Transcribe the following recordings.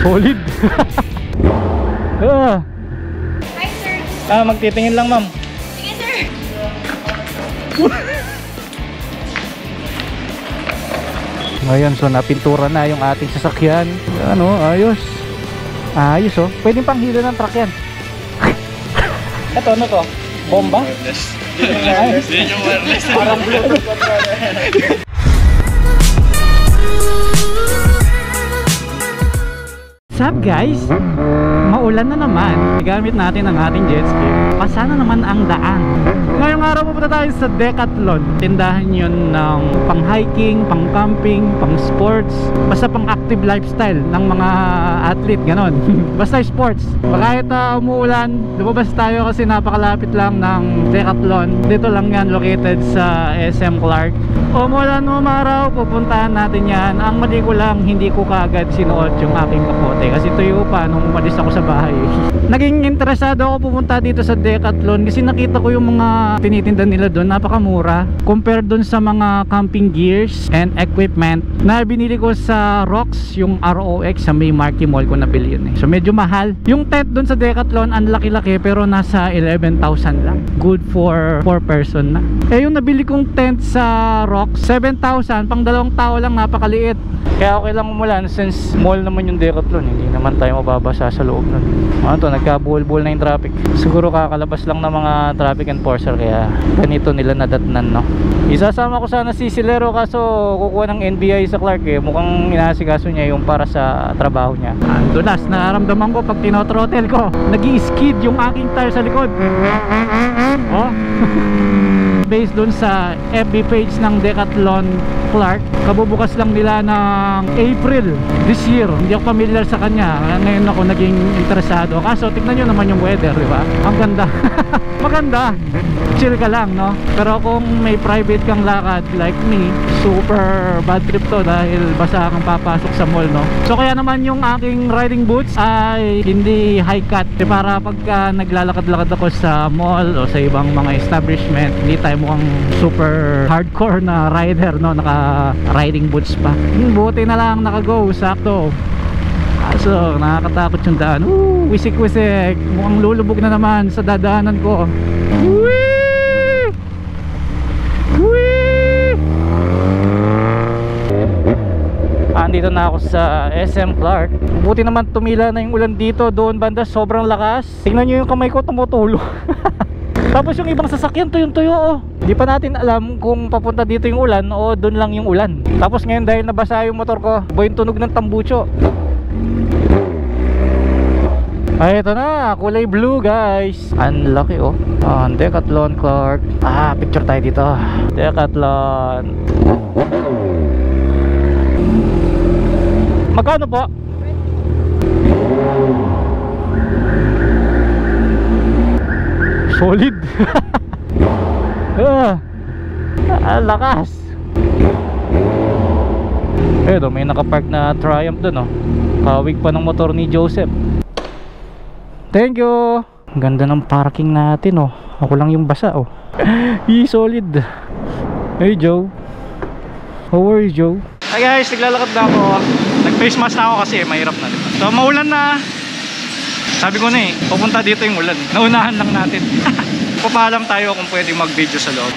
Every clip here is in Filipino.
Solid. Hi sir. Magtitingin lang ma'am. Sige sir. Ngayon, so napintura na yung ating sasakyan. Ano, ayos. Ayos oh. Pwedeng pang hila ng truck yan. Ito, ano to? Bomba? Wireless. Yun yung wireless. Parang Bluetooth. What's up guys? Maulan na naman. Gamit natin ang ating jet ski. Pasana naman ang daan. Ngayong araw pupunta tayo sa Decathlon. Tindahan yun ng pang hiking, pang camping, pang sports, basta pang active lifestyle ng mga athlete, ganon. Basta sports. Kahit umuulan, lumabas tayo kasi napakalapit lang ng Decathlon. Dito lang yan, located sa SM Clark. Umulan umaraw, pupuntahan natin yan. Ang mali ko lang, hindi ko kaagad sinuot yung aking kapote kasi tuyo pa nung umalis ako sa bahay. Naging interesado ako pumunta dito sa Decathlon kasi nakita ko yung mga tinitinda nila doon, napakamura compared doon sa mga camping gears and equipment na binili ko sa Rocks, yung ROX sa may Marquee Mall ko nabili yun eh. So medyo mahal. Yung tent doon sa Decathlon ang laki-laki pero nasa 11,000 lang. Good for 4 person na. Eh yung nabili kong tent sa Rocks, 7,000 pang 2 tao lang, napakaliit. Kaya okay lang umulan since mall naman yung Decathlon, hindi naman tayo mababasa sa loob nun. Ano to, nagkabuhol-buhol na yung traffic. Siguro kakalabas lang ng mga traffic enforcer kaya ganito nila nadatnan, no. Isasama ko sana si Silero kaso kukuha ng NBI sa Clark eh. Mukhang inaasikaso niya yung para sa trabaho niya. Dulas, nararamdaman ko pag tinotrottle ko, nag-i-skid yung aking tire sa likod. Oh. Based dun sa FB page ng Decathlon Clark, kabubukas lang nila ng April this year. Hindi ako familiar sa kanya, ngayon ako naging interesado. Kaso tignan nyo naman yung weather, di ba? Ang ganda. Maganda, chill ka lang, no? Pero kung may private kang lakad like me, super bad trip to dahil basa kang papasok sa mall, no? So kaya naman yung aking riding boots ay hindi high cut para pagka naglalakad-lakad ako sa mall o sa ibang mga establishment, hindi tayo mukhang super hardcore na rider, no? Naka riding boots pa. Buti na lang naka-go, sakto. So nakakatakot yung daan. Wisik-wisik, mukhang lulubog na naman sa dadaanan ko. Whee! Whee! Andito na ako sa SM Clark. Buti naman tumila na yung ulan dito. Doon banda sobrang lakas. Tingnan nyo yung kamay ko tumutulo. Tapos yung ibang sasakyan tuyong-tuyo, oh. Di pa natin alam kung papunta dito yung ulan o doon lang yung ulan. Tapos ngayon dahil nabasa yung motor ko, buhay tunog ng tambucho. Ay, ito na, kulay blue guys. Ang laki, oh. Decathlon Clark. Picture tayo dito. Decathlon. Magkano po? Solid. Lakas. Eto, may nakapark na Triumph dun, oh. Kawig pa ng motor ni Joseph. Thank you. Ang ganda ng parking natin, oh. Ako lang yung basa, oh. Solid. Hey Joe. How are you, Joe? Hi guys, naglalakad na ako. Nag-face mask na ako kasi mahirap na, diba? So maulan na. Sabi ko na eh, pupunta dito yung ulan. Naunahan lang natin. Papaalam tayo kung pwedeng mag-video sa loob.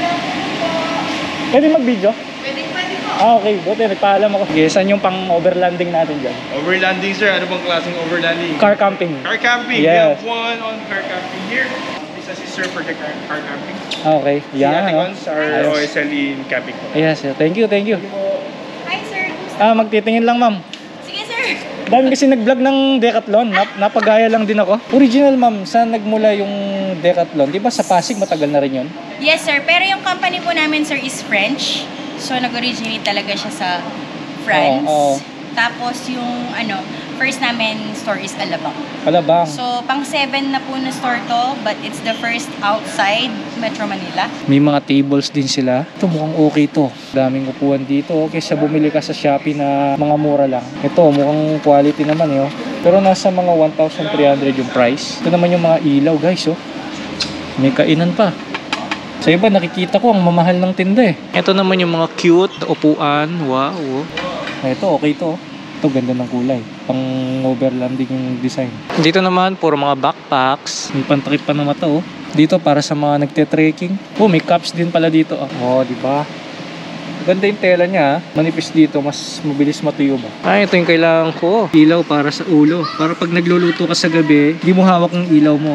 Pwede mag-video? Pwede po. Okay, buti nagpaalam ako. Okay, saan yung pang-overlanding natin dyan? Overlanding sir, ano bang klaseng overlanding? Car camping. Car camping, yes. We have one on car camping here. This is sir for the car camping. Okay, The other ones are OSL in camping. Yes, thank you, thank you. Hi sir. Magtitingin lang ma'am. Sige sir. Dami kasi nag-vlog ng Decathlon, napagaya lang din ako. Original ma'am, saan nagmula yung Decathlon? Di ba sa Pasig matagal na rin yun? Yes sir, pero yung company po namin sir is French. So nag-originate talaga siya sa France. Tapos yung first namin store is Alabang. Alabang. So pang 7 na po na store to, but it's the first outside Metro Manila. May mga tables din sila. Ito mukhang okay to. Daming upuan dito. Okay sa bumili ka sa Shopee na mga mura lang. Ito mukhang quality naman eh. Pero nasa mga 1,300 yung price. Ito naman yung mga ilaw guys, oh. May kainan pa. Sa iba nakikita ko ang mamahal ng tinda eh. Ito naman yung mga cute upuan. Wow. Ito okay to. Ito ganda ng kulay. pang overlanding yung design. Dito naman, puro mga backpacks. May pantakip pa ng mata, oh. Dito para sa mga nagte-trekking. Oh, may cups din pala dito. Oh, di ba? Ganda yung tela niya, manipis dito, mas mabilis matuyo ba. Ay, ito yung kailangan ko. Ilaw para sa ulo. Para pag nagluluto ka sa gabi, di mo hawak ng ilaw mo.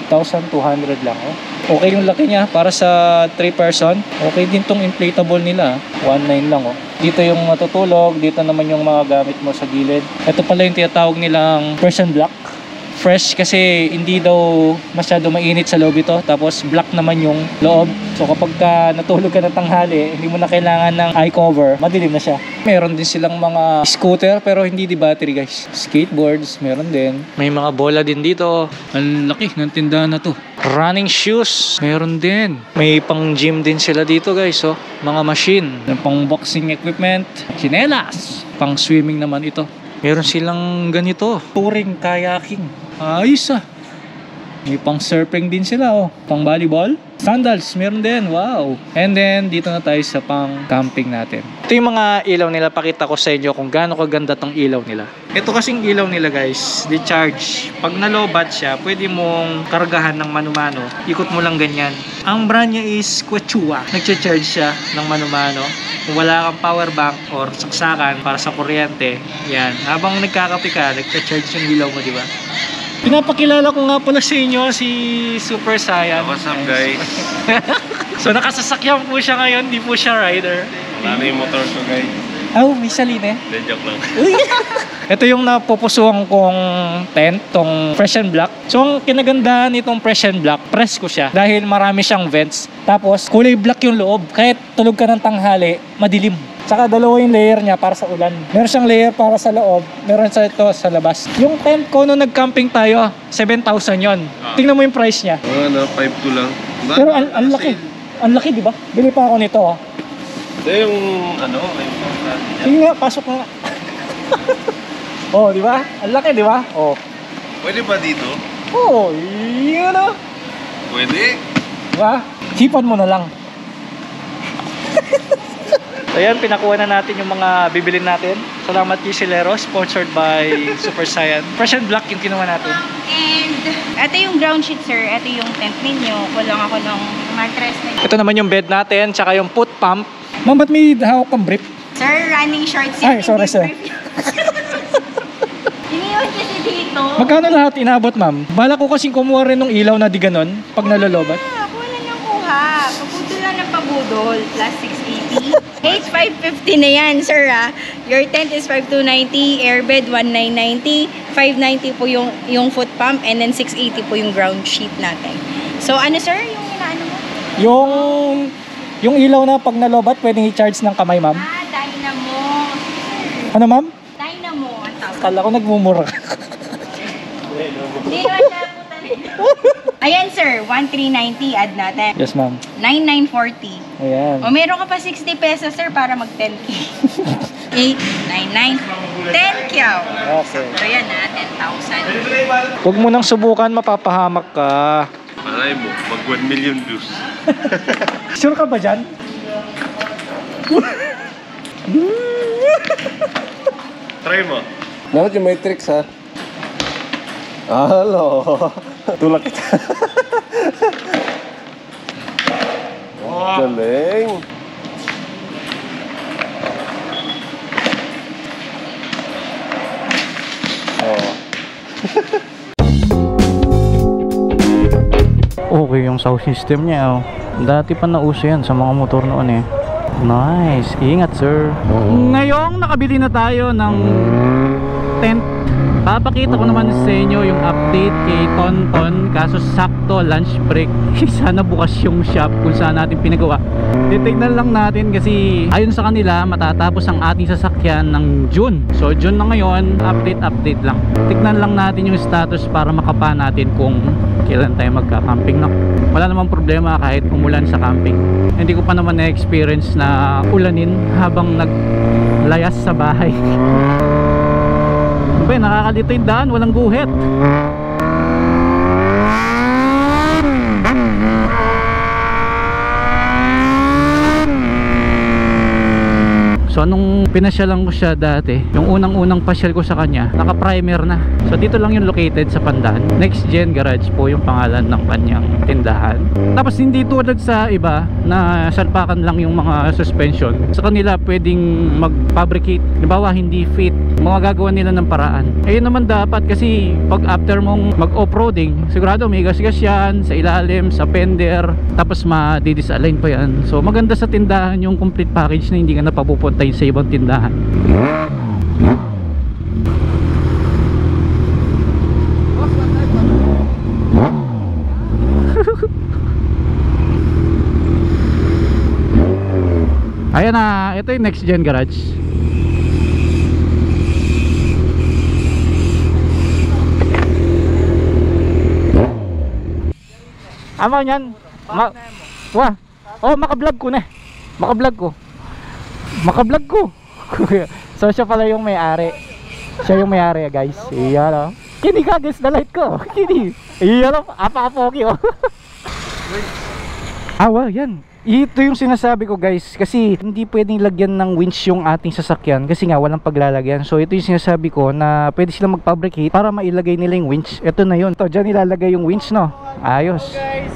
5,200 lang, oh. Okay yung laki niya para sa 3 person. Okay din tong inflatable nila. 1,900 lang, oh. Dito yung matutulog, dito naman yung mga gamit mo sa gilid. Ito pala yung tinatawag nilang Persian black. Fresh kasi hindi daw masyado mainit sa loob ito. Tapos black naman yung loob. So kapag natulog ka ng tanghali, hindi mo na kailangan ng eye cover, madilim na siya. Meron din silang mga scooter pero hindi di battery guys. Skateboards, meron din. May mga bola din dito. Ang laki ng tindahan na to. Running shoes, meron din. May pang gym din sila dito guys. Oh. Mga machine. Pang boxing equipment. Chinelas. Pang swimming naman ito. Meron silang ganito. Touring, kayaking. Ayos ah. May pang surfing din sila oh. Pang volleyball. Sandals, meron din. Wow. And then, dito na tayo sa pang camping natin. Ito yung mga ilaw nila. Pakita ko sa inyo kung gaano kaganda tong ilaw nila. Ito kasing ilaw nila guys, di-charge. Pag nalobat siya, pwede mong kargahan ng mano-mano. Ikot mo lang ganyan. Ang brand niya is Quechua. Nag-charge siya ng mano-mano. Kung wala kang power bank or saksakan para sa kuryente, yan. Habang nagkakape ka, nag-charge yung ilaw mo, di ba? Pinapakilala ko nga pala sa inyo si Super Saiyan. What's up guys? So nakasasakyan po siya ngayon, di po siya rider. Wala na yung motor ko guys. Oh, may saline eh. Joke lang. Ito yung napupusuan kong tent, tong Fresh and Black. So ang kinagandahan nitong Fresh and Black, press ko siya dahil marami siyang vents. Tapos kulay black yung loob. Kahit tulog ka ng tanghali, madilim. Tsaka dalawa yung layer niya para sa ulan. Meron siyang layer para sa loob, meron sa ito sa labas. Yung tent ko nung nag-camping tayo, 7,000 yon. Tingnan mo yung price niya. Ano, 5,2 lang. Pero ang laki. Ang laki, di ba? Bili pa ako nito, oh. Ito yung ano, yung natin dyan. Sige nga, pasok nga. Oh, di ba? Ang laki, di ba? Oh. Pwede ba dito? Oh, yun oh. Pwede. Di ba? Hipan mo na lang. Ayan, pinakuha na natin yung mga bibilin natin. Salamat Kisilero, sponsored by Super Saiyan. Fresh and Black yung kinuha natin. And ito yung ground sheet, sir. Ito yung tent ninyo. Kulang ako ng mattress na. Ito naman yung bed natin, tsaka yung foot pump. Ma'am, ba't may hawak kang brief? Sir, running shorts. Ay, sorry sir. Iniwan kasi dito. Magkano lahat inabot, ma'am? Bala ko kasing kumuha rin ng ilaw na di ganon pag nalolobat. Kuha na lang kuha. Pabudol lang ng pabudol. Plus 680. 8,550 na yan, sir ah. Your tent is 5,290, airbed 1,990, 590 po yung foot pump, and then 680 po yung ground sheet natin. So ano sir, yung inaano mo? Yung ilaw na pag nalobat, pwedeng i-charge ng kamay, ma'am? Ah, dynamo. Ano, ma'am? Dynamo ang tawag. Kala ko nagmumura. Di, wala po talaga. Ayan sir, 1,390 add natin. Yes, ma'am. 9,940. Ayan. O meron ka pa 60 pesos sir para mag 10k. 8, 9, 9, 10k. Okay. So yan na, 10,000. Huwag mo nang subukan, mapapahamak ka. Malay mo, mag 1 million views. Sure ka ba dyan? Try mo. Dapat yung may tricks ha. Hello. Tulak kita. Galing. Oh. Okay yung sound system niya, oh. Dati pa nauso yan sa mga motor noon eh. Nice. Ingat, sir. Ngayong nakabili na tayo ng tent, papakita ko naman sa inyo yung update kay Tonton. Kaso sakto lunch break. Sana bukas yung shop kung saan natin pinagawa. Titignan lang natin kasi ayon sa kanila matatapos ang ating sasakyan ng June. So June na ngayon, update lang. Tignan lang natin yung status para makapa natin kung kailan tayo magka-camping na. Wala namang problema kahit umulan sa camping. Hindi ko pa naman na-experience na ulanin habang naglayas sa bahay. Ba, nakakalito yung daan, walang guhit. So nung pinasyalan ko siya dati, yung unang-unang pasyal ko sa kanya, naka-primer na. So dito lang yung located sa Pandan. NXTGEN Garage po yung pangalan ng kanyang tindahan. Tapos hindi tulad sa iba na salpakan lang yung mga suspension. Sa kanila pwedeng mag-fabricate. Halimbawa hindi fit, mga gagawa nila ng paraan. Ayun naman dapat kasi pag after mong mag-off-roading, sigurado may gas-gas yan sa ilalim, sa fender, tapos ma-disalign pa yan. So maganda sa tindahan yung complete package na hindi ka napapupuntay sa ibang tindahan. Ayan na, ito yung NXTGEN Garage. Ama yan. Wah. Oh, maka-vlog ko na. Maka-vlog ko. Maka-vlog ko. So siya pala yung may-ari. Siya yung may-ari, guys. Iyan oh. Kini ka guys, the light ko. Kini. Iyan oh, apa-apoki oh. Wow, yan. Ito yung sinasabi ko guys, kasi hindi pwedeng lagyan ng winch yung ating sasakyan kasi nga walang paglalagyan. So ito yung sinasabi ko na pwede silang mag-fabricate para mailagay nila yung winch. Ito na yun. Ito, dyan nilalagay yung winch, no? Ayos.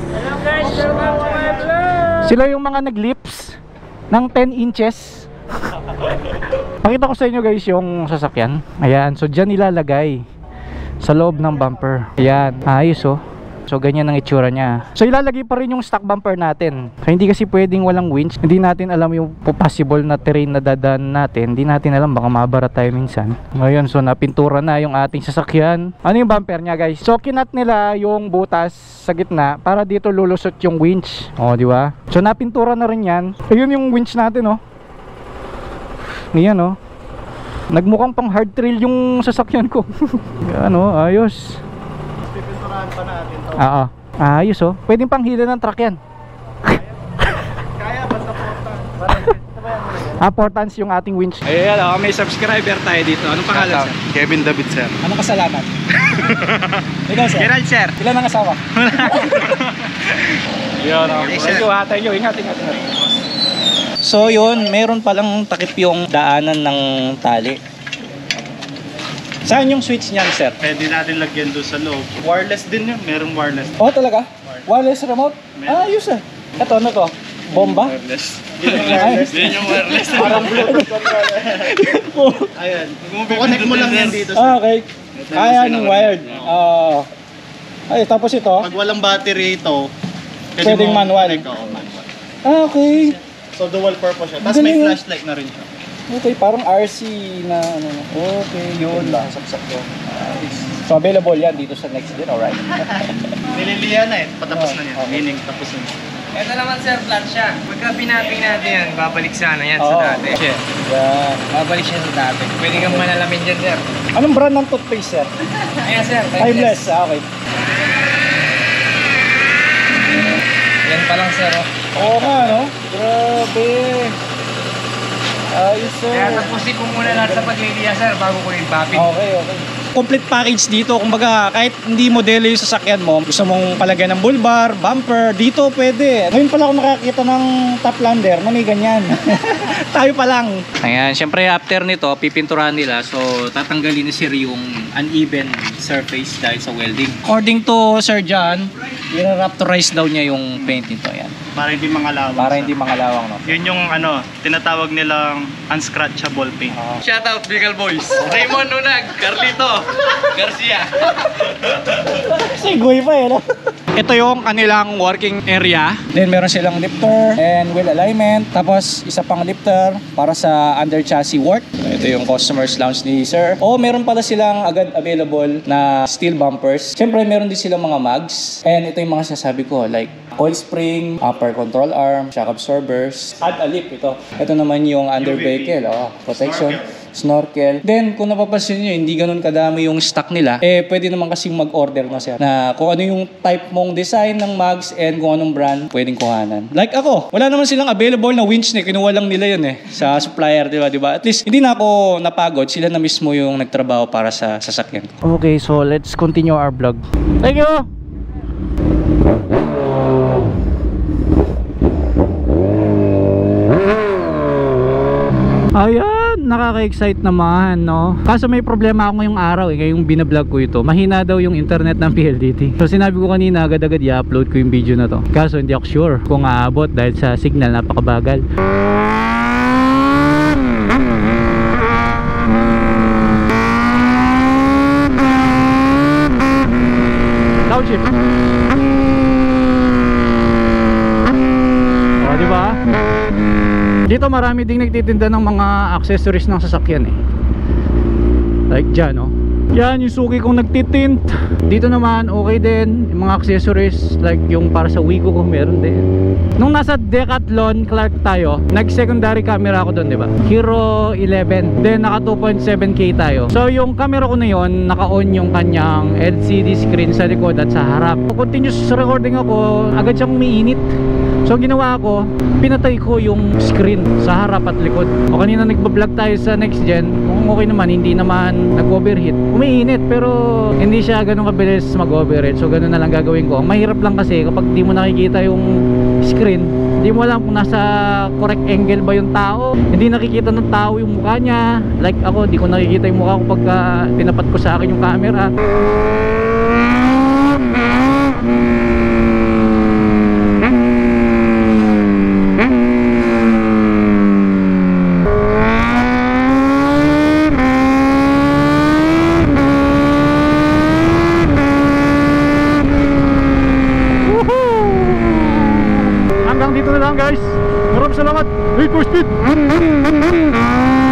Sila yung mga nag-lips ng 10 inches. Pakita ko sa inyo guys yung sasakyan. Ayan, so dyan nilalagay sa loob ng bumper. Ayan, ayos oh. So ganyan ang itsura niya. So ilalagay pa rin yung stock bumper natin. So hindi kasi pwedeng walang winch. Hindi natin alam yung possible na terrain na dadaan natin. Hindi natin alam, baka mabara tayo minsan. Ngayon, so napintura na yung ating sasakyan. Ano yung bumper niya guys? So kinat nila yung butas sa gitna para dito lulusot yung winch. O di ba? So napintura na rin yan. Ayun yung winch natin oh. Ngayon oh. Nagmukhang pang hard trail yung sasakyan ko. Yan oh, ayos. Pipinturahan pa natin to. Oo. Ayos oh. Pwedeng pang hila ng truck yan. Kaya basta Portans yung ating winch. Ayan, may subscriber tayo dito. Anong pangalan, sir? Kevin David, sir. Anong kasalanan? Ikaw sir. Gerald, sir. Ilan ang asawa? Yun, Thank you, Thank you. Ingat. So yun, meron palang takip yung daanan ng tali. Saan yung switch niyan, sir? Pwede natin lagyan doon sa loob. Wireless din yun. Merong wireless. Oh, talaga? Wireless remote? Meron. Ayos ah. Ito, ano to? Bomba? Wireless. Yun yung wireless. Parang Bluetooth controller. Ayan. Connect mo lang yan dito. Okay. Ayan yung wired. Ay, tapos ito? Pag walang battery ito, Pwedeng manual. Manual. Okay. So dual purpose siya. Tapos may Galing. flashlight na rin siya. Okay, parang RC na ano. Okay, yun lang. Saksak yun. So available yan dito sa NXTGEN, alright. Nililihan na patapos na yan. Okay. Meaning tapos na. Ito naman sir, flat siya. Pagka pinaping natin yan, babalik sana yan sa dati. Yan. Babalik siya sa dati. Pwede kang manalamin dyan sir. Anong brand ng toothpaste, sir? Ayan sir, Timeless. Okay. Yan pa lang sir. Oh. Oo nga, no? Grabe. Ayos, sir. Kaya tapusin ko muna lahat sa pagliliya sir bago ko yung paping. Okay. Complete package dito. Kumbaga, kahit hindi modelo yung sasakyan mo, gusto mong palagyan ng bull bar, bumper, dito pwede. Ngayon pala ako nakakita ng top lander na may ganyan. Tayo pa lang. Ayan, syempre after nito, pipinturahan nila. So, tatanggalin na sir yung uneven surface dahil sa welding. According to Sir John, i-raptorize daw niya yung paint nito. Ayan. Para hindi mangalawang. Para hindi mangalawang, no? Yun yung tinatawag nilang unscratchable paint. Shoutout Bicol Boys. Raymond Nunag, Carlito, Garcia. Segway pa no? Ito yung kanilang working area. Then meron silang lifter and wheel alignment. Tapos isa pang lifter para sa under chassis work. Ito yung customer's lounge ni sir. Meron pala silang agad available na steel bumpers. Siyempre meron din silang mga mags. And ito yung mga sasabi ko like coil spring, upper control arm, shock absorbers. Add a lip ito. Ito naman yung under vehicle. Protection. Snorkel. Then, kung napapansin nyo, hindi ganun kadami yung stock nila. Pwede naman kasing mag-order na sir. Na kung ano yung type mong design ng mags and kung anong brand, pwedeng kuhanan. Like ako, wala naman silang available na winch na kinuha lang nila yun sa supplier, di ba? At least, hindi na ako napagod. Sila na mismo yung nagtrabaho para sa sasakyan. Okay, so let's continue our vlog. Thank you! Ayan, nakaka-excite naman, no? Kaso may problema ako ngayong araw ngayong binablog ko ito. Mahina daw yung internet ng PLDT. So sinabi ko kanina, agad-agad i-upload ko yung video na to. Kaso hindi ako sure kung aabot dahil sa signal napakabagal. Downshift. O, diba? Dito marami ding nagtitinda ng mga accessories ng sasakyan eh. Like dyan, no? Yan yung suki kong nagtitint. Dito naman okay din yung mga accessories like yung para sa Wigo ko meron din. Nung nasa Decathlon Clark tayo, nag secondary camera ako doon, di ba? Hero 11. Then naka 2.7K tayo. So yung camera ko na yon, naka-on yung kanyang LCD screen sa likod at sa harap. Continuous recording ako, agad siyang umiinit. So ang ginawa ko, pinatay ko yung screen sa harap at likod. O kanina nagbablog tayo sa NXTGEN, kung okay naman, hindi naman nag-overheat. Umiinit pero hindi siya ganun kabilis mag-overheat. So ganun na lang gagawin ko. Ang mahirap lang kasi kapag di mo nakikita yung screen, hindi mo alam kung nasa correct angle ba yung tao. Hindi nakikita ng tao yung mukha niya. Like ako, di ko nakikita yung mukha ko pag tinapat ko sa akin yung camera. Hanggang dito na lang guys. Maraming salamat. Wait for speed.